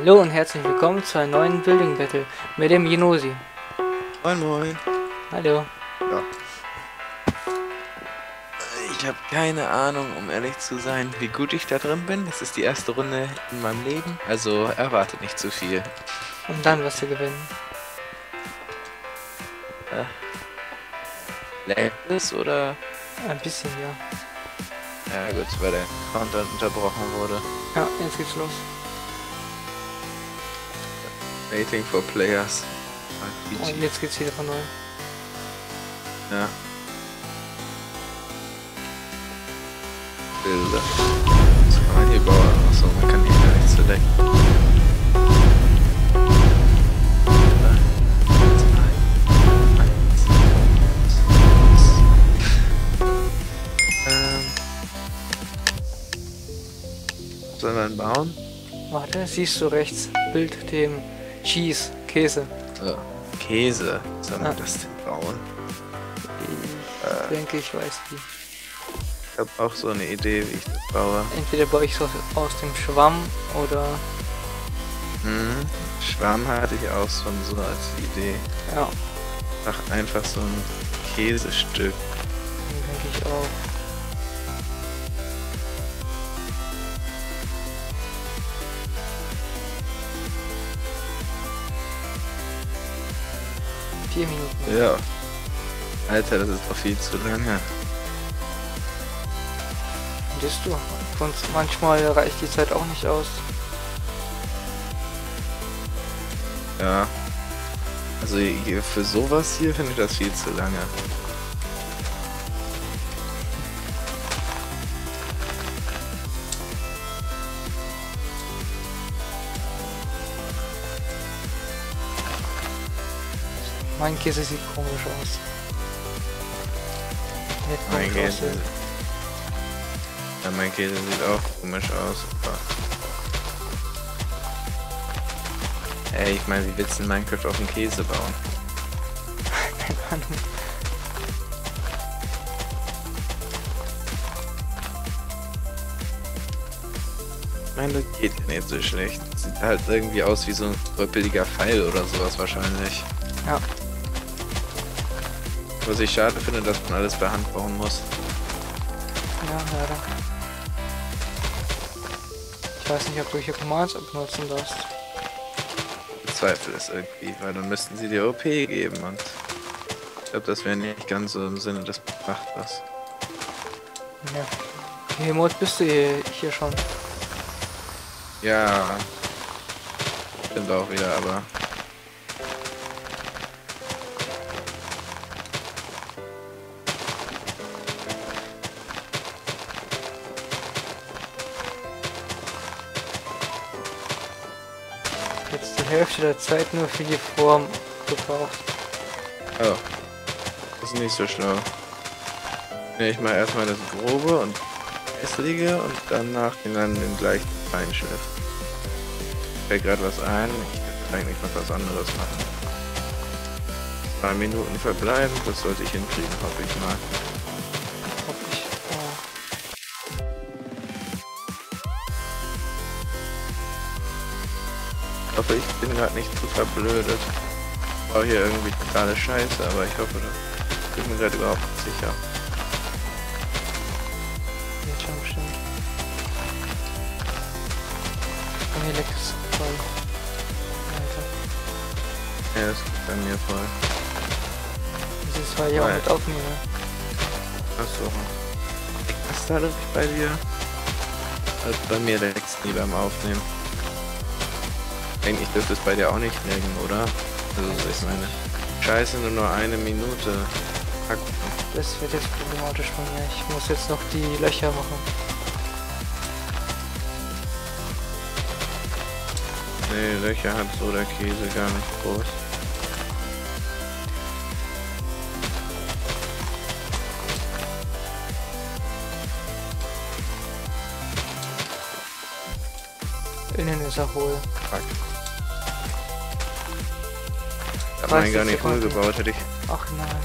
Hallo und herzlich willkommen zu einem neuen Building Battle mit dem Genosi. Moin moin. Hallo. Ja. Ich habe keine Ahnung, um ehrlich zu sein, wie gut ich da drin bin. Das ist die erste Runde in meinem Leben, also erwartet nicht zu viel. Und dann wirst du gewinnen. Lädt es oder? Ein bisschen, ja. Ja gut, weil der Countdown unterbrochen wurde. Ja, jetzt geht's los. Waiting for players. Und jetzt geht's wieder von neu. Ja. Bilder. Was kann man hier bauen? Achso, man kann hier gar nicht selecten. Sollen wir ihn bauen? Warte, siehst du rechts? Bild dem Cheese, Käse. Oh, Käse. Sollen wir das denn bauen? Ich denke, ich weiß wie. Ich habe auch so eine Idee, wie ich das baue. Entweder baue ich so aus dem Schwamm oder... Schwamm hatte ich auch schon so als Idee. Ja, Ach, einfach so ein Käsestück. denke ich auch. Vier Minuten. Ja. Alter, das ist doch viel zu lange. Siehst du? Und manchmal reicht die Zeit auch nicht aus. Ja. Also für sowas hier finde ich das viel zu lange. Mein Käse sieht komisch aus. Nicht Mein komisch Käse. aussehen. Ja, mein Käse sieht auch komisch aus. Aber ey, ich meine, wie willst du in Minecraft auf den Käse bauen? Keine Ahnung. Ich meine, das geht ja nicht so schlecht. Sieht halt irgendwie aus wie so ein röppeliger Pfeil oder sowas wahrscheinlich. Ja. Was ich schade finde, dass man alles bei Hand bauen muss. Ja, leider. Ich weiß nicht, ob du hier Commands benutzen darfst. Ich bezweifle es irgendwie, weil dann müssten sie dir OP geben und ich glaube, das wäre nicht ganz so im Sinne des Betrachters. Ja. Wie Mod bist du hier schon? Ja, stimmt auch wieder, aber Jetzt die Hälfte der Zeit nur für die Form gebraucht. oh, das ist nicht so schlau. Ne, ich mache erstmal das Grobe und Hässliche und danach dann den gleichen Feinschliff. Fällt gerade was ein, ich könnte eigentlich noch was anderes machen. 2 Minuten verbleiben, das sollte ich hinkriegen, hoffe ich mal. Ob ich, Ich hoffe, ich bin gerade nicht zu verblödet. Ich brauche hier irgendwie totale Scheiße, aber ich hoffe, das bin mir gerade überhaupt nicht sicher. jetzt schon bestimmt. Und hier leckt es voll. Alter. Ja, das ist bei mir voll. Das ist weil ich auch Weil- mit aufnehme. Achso. Was da dadurch bei dir? Also bei mir leckst nie beim Aufnehmen. Eigentlich dürfte es bei dir auch nicht lecken, oder? Also ich meine, Scheiße, nur 1 Minute. Hack. Das wird jetzt problematisch von mir. Ich muss jetzt noch die Löcher machen. Nee, Löcher hat so der Käse gar nicht groß. Innen ist er hohl. Fuck. Ich hab meinen gar 30 nicht voll Sekunden. gebaut, hätte ich. Ach nein.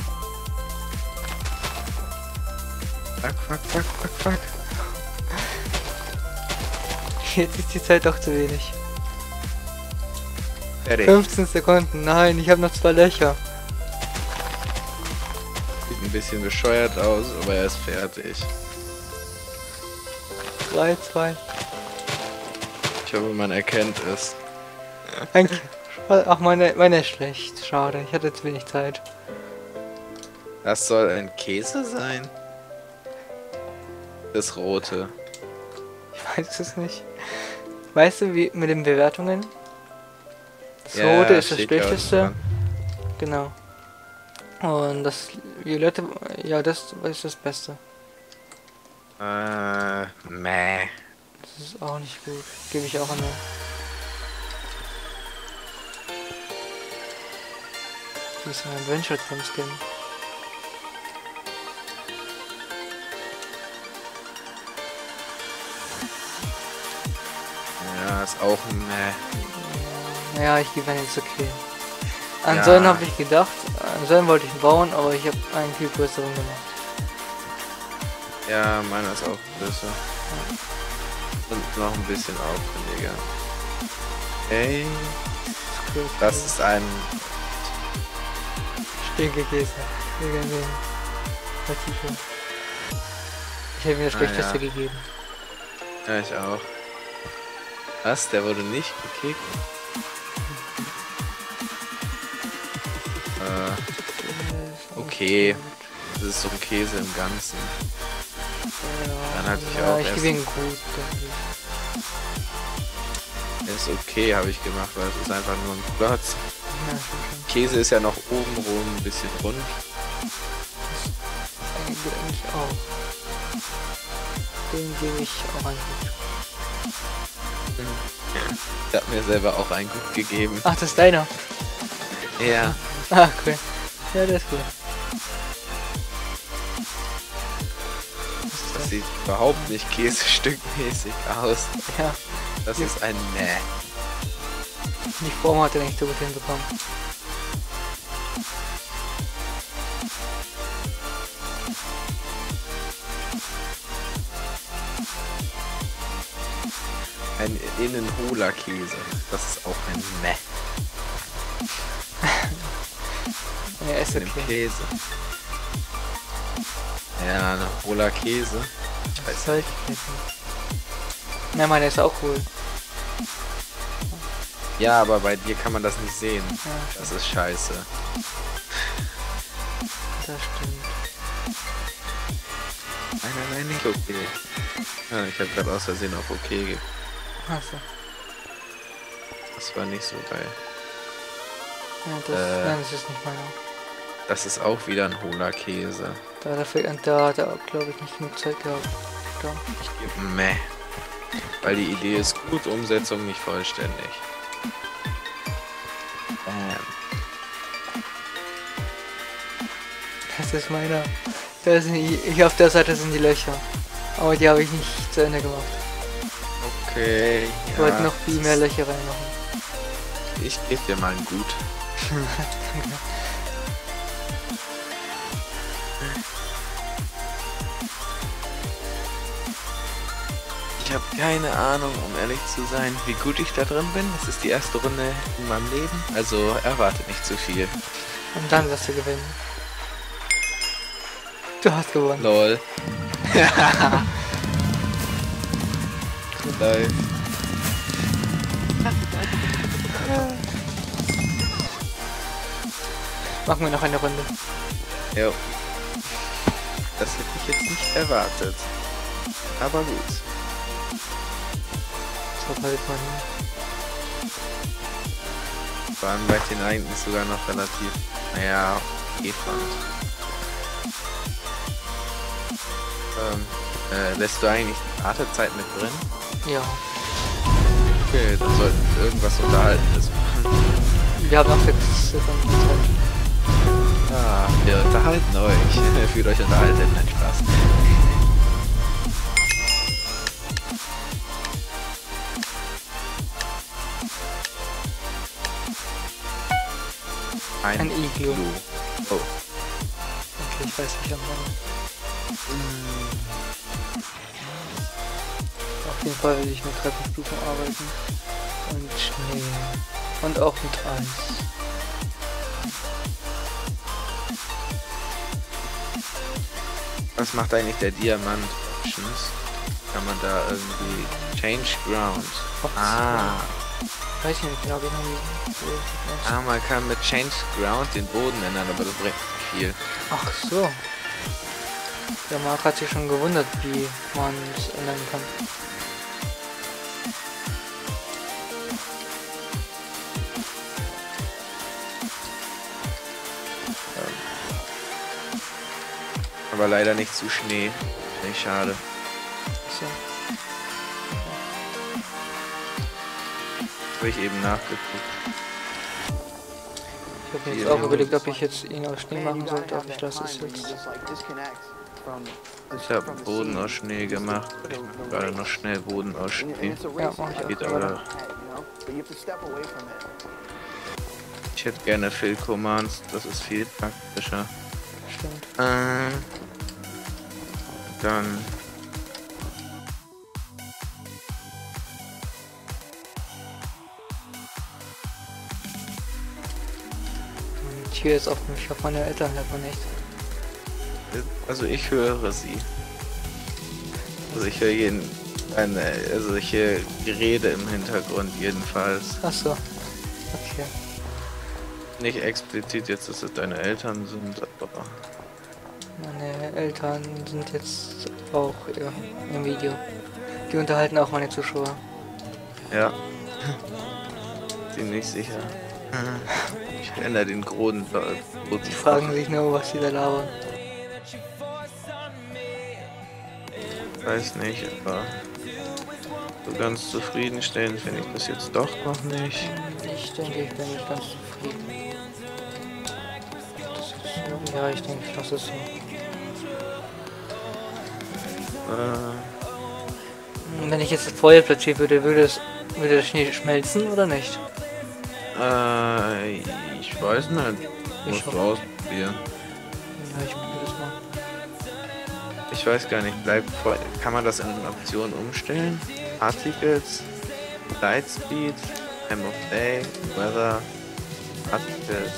Fuck. Jetzt ist die Zeit doch zu wenig. Fertig. 15 Sekunden. Nein, ich habe noch 2 Löcher. Sieht ein bisschen bescheuert aus, aber er ist fertig. 3, 2. Ich hoffe, man erkennt es. Danke. Ach, meine ist schlecht. Schade, ich hatte zu wenig Zeit. Das soll ein Käse sein? Das rote. Ich weiß es nicht. Weißt du, wie mit den Bewertungen? Das Ja, rote ist das steht ja auch schlechteste. dran. Genau. Und das violette, ja, das ist das Beste. Meh. Das ist auch nicht gut. Gebe ich auch eine. Hier ist ein Adventure drin Skin. Ja, ist auch meh. Naja, ich gebe einen jetzt okay. An Ja. so einen habe ich gedacht. An so einen wollte ich ihn bauen, aber ich habe einen viel größeren gemacht. Ja, meiner ist auch größer. Und noch ein bisschen aufwendiger. Okay. Das ist ein... Stinkekäse. Wir werden sehen. Vertiefung. Ich habe mir das schlechteste ja. gegeben. Ja, ich auch. Was? Der wurde nicht gekickt? Okay. Das ist so ein Käse im Ganzen. Dann hatte ich auch ich erst- gebe ihn gut, denke ich. Ist okay, habe ich gemacht, weil es ist einfach nur ein Platz. Ja, schon. Käse ist ja noch obenrum ein bisschen rund. Eigentlich auch. Den gebe ich auch ein gut. Ich habe mir selber auch ein Gut gegeben. Ach, das ist deiner. Ja. Ah, cool. Ja, der ist gut. Das sieht überhaupt nicht käsestückmäßig aus. Ja, Das Ja. ist ein Meh. die Form hat er nicht so gut hinbekommen. Ein innen hohler Käse. Das ist auch ein Meh. Ja, ist In dem okay. Käse. Ja, ein hohler Käse. Das soll ich nicht. Na, meiner ist auch cool. Ja, aber bei dir kann man das nicht sehen. Ja, Das ist scheiße. das stimmt. Nein, nicht okay. Ja, ich habe gerade aus Versehen auf OK geklickt. Achso. Das war nicht so geil. Ja, das, nein, das ist nicht meiner. Das ist auch wieder ein hohler Käse. Da hat er, glaube ich, nicht genug Zeit gehabt. Da. Ich gebe Meh. Weil die Idee ist gut, Umsetzung nicht vollständig. Das ist meiner. Das sind hier auf der Seite sind die Löcher. Aber die habe ich nicht zu Ende gemacht. Okay. Ich wollte noch viel mehr Löcher reinmachen. Ich gebe dir mal ein Gut. Ich habe keine Ahnung, um ehrlich zu sein, wie gut ich da drin bin. Es ist die erste Runde in meinem Leben, also erwartet nicht zu viel. Und dann wirst du gewinnen. Du hast gewonnen. Lol. Live. Machen wir noch eine Runde. Jo. Das hätte ich jetzt nicht erwartet. Aber gut. So halt man. Vor allem, weil ich den eigentlich sogar noch relativ, naja, okay fand. Lässt du eigentlich die Wartezeit mit drin? Ja. Okay, dann sollten wir irgendwas Unterhaltendes machen. Wir haben noch 6 Sekunden Zeit. Ah, wir unterhalten euch. Fühlt euch unterhalten, nein, Spaß. Ein Iglu. Oh. Okay, ich weiß nicht, ob man. jeden Fall will ich mit Treppenstufen arbeiten. Und Schnee. Und auch mit Eis. Was macht eigentlich der Diamant Options? Kann man da irgendwie Change Ground? Ah. Weiß ich nicht genau, wie man die. Ah, man kann mit Change Ground den Boden ändern, aber das bringt nicht viel. Ach so. Der Marc hat sich schon gewundert, wie man es ändern kann. Aber leider nicht zu Schnee. Nicht schade. So. Habe ich eben nachgeguckt. Ich habe mir jetzt auch überlegt, ob ich jetzt ihn aus Schnee machen sollte, aber ich lasse es jetzt. Ich habe Boden aus Schnee gemacht. Ich mache gerade noch schnell Boden aus Schnee. Ja, mach ich Geht auch. aber. Ich hätte gerne Fill Commands, das ist viel praktischer. Stimmt. Dann. Ich höre jetzt auf mich, auf meine Eltern hört man nicht. Also ich höre sie. Also ich höre also ich höre Gerede im Hintergrund jedenfalls. Ach so. Okay. Nicht explizit jetzt, dass es deine Eltern sind, aber Meine Eltern sind jetzt auch im Video. Die unterhalten auch meine Zuschauer. ja. Ziemlich sicher. Ich ändere den Grund. Die fragen sich nur, was sie da labern. Weiß nicht, aber so ganz zufriedenstellend finde ich das jetzt doch noch nicht. Ich denke, ich bin nicht ganz zufrieden. Das ist so, ja, ich denke, ich lasse es so. Wenn ich jetzt das Feuer platzieren würde, würde der Schnee schmelzen oder nicht? Ich weiß nicht. Musst du ausprobieren. Ja, ich probiere das mal. Ich weiß gar nicht, kann man das in den Optionen umstellen? Articles, Light Speed, Time of Day, Weather, Articles,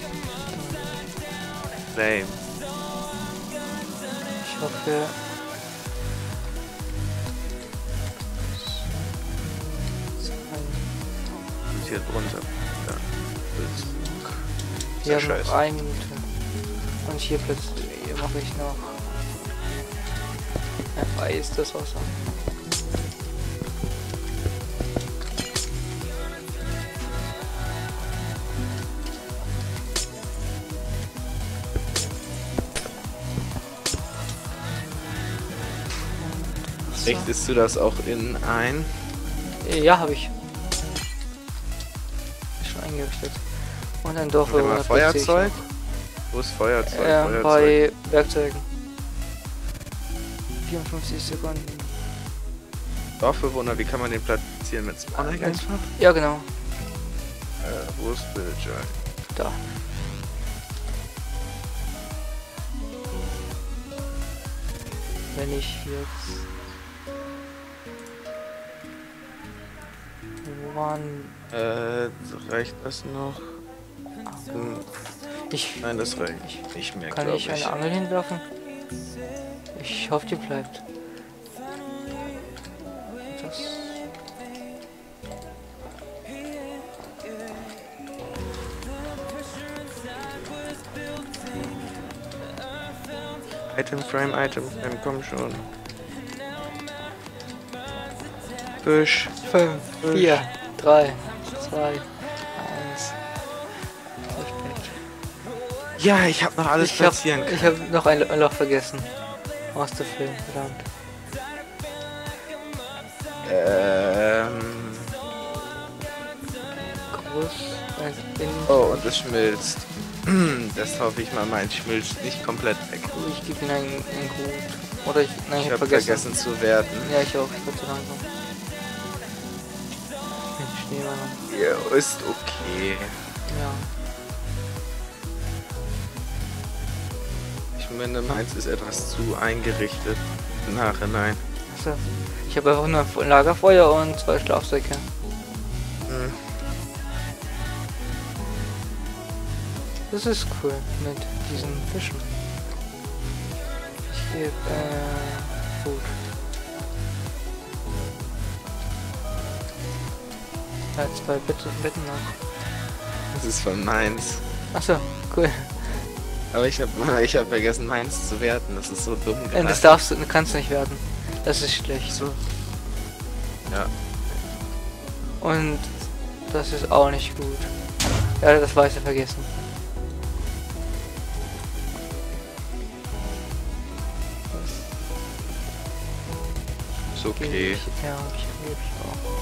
Flame. Ich hoffe... Und hier drunter. Ja. Wir Das ist haben scheiße. noch 1 Minute. Und hier plötzlich hier mache ich noch... FI ist das Wasser. Richtest du das auch innen ein? Ja, habe ich. Ist schon eingerichtet. Und ein Dorf Warte mal, Feuerzeug? Wo ist Feuerzeug? Feuerzeug? Bei Werkzeugen. 54 Sekunden. Dorfbewohner, wie kann man den platzieren? Mit Spawning einfach? Ja, genau. Wo ist Villager? Da. Wenn ich jetzt... Wo waren... Reicht das noch? Nein, das reicht nicht mehr, Kann glaube ich eine Angel hinwerfen? Ich hoffe, die bleibt. Das... Item Frame, komm schon. Fisch. 5, 4, 3, 2, 1. Ja, ich habe noch alles platzieren können. Ich habe noch ein Loch vergessen. Aus der Film, verdammt. Groß. Oh, und es schmilzt. Das hoffe ich mal, meins schmilzt nicht komplett weg. Ich gebe ihm ein Gut. Oder nein, Ich habe vergessen zu werten. Ja, ich auch. Ich war zu langsam. Schneemann. Ja, ist okay. Ja. Ich meine, meins ist etwas zu eingerichtet im Nachhinein. Achso. Ich habe einfach nur ein Lagerfeuer und 2 Schlafsäcke. Hm. Das ist cool mit diesen Fischen. Ich gebe gut. Ja, 2 Betten noch. Das ist von Mainz. Achso, cool. Aber ich hab vergessen, Mainz zu werten. Das ist so dumm. Das kannst du nicht werden. Das ist schlecht. So. Ja. Und das ist auch nicht gut. Ja, das Weiße vergessen. Ist okay. Ja, gebe ich auch.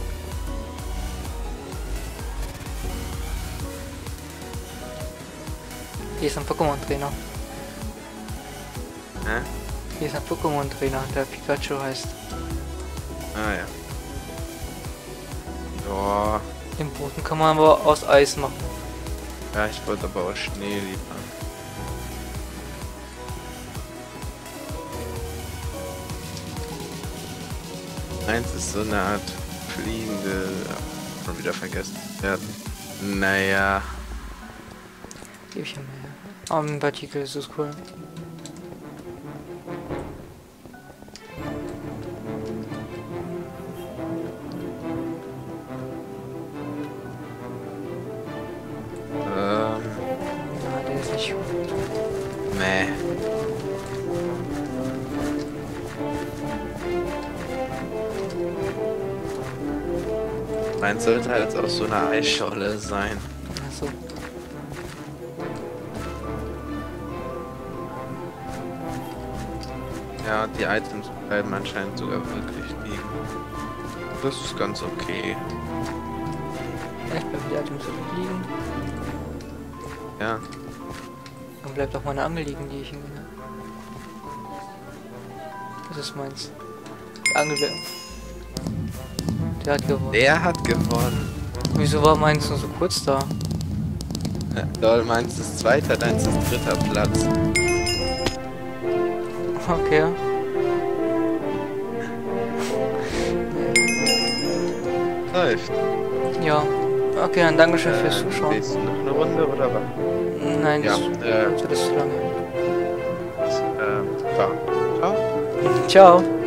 Hier ist ein Pokémon-Trainer. Hä? Hier ist ein Pokémon-Trainer, der Pikachu heißt. Ah ja. Ja. Den Boden kann man aber aus Eis machen. Ja, ich wollte aber auch Schnee liefern. Eins ist so eine Art fliegende... schon wieder vergessen werden. Naja. Gebe ich ihm mehr. Aber im Partikel ist es cool. Ja, der ist nicht gut. Nee. Meins sollte halt jetzt auch so eine Eisscholle sein. Achso. Ja, die Items bleiben anscheinend sogar wirklich liegen. Das ist ganz okay. Echt, bleiben die Items liegen? Ja. Dann bleibt auch meine Angel liegen, die ich ihm... Das ist meins. Die Angel bleibt... Der hat gewonnen. Der hat gewonnen. Wieso war meins nur so kurz da? Lol, meins ist zweiter, deins ist dritter Platz. Okay. Läuft. Ja. Okay, dann Dankeschön fürs Zuschauen. Willst du noch eine Runde oder was? Nein, Ja, das wird zu lange. Ciao. Ciao.